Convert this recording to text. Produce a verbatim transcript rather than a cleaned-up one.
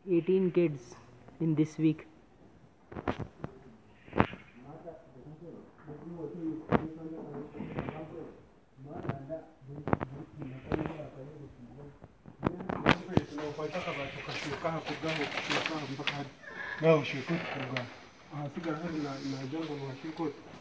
eighteen kids in this week. No, she could. Ah, see, I have a jungle. She could.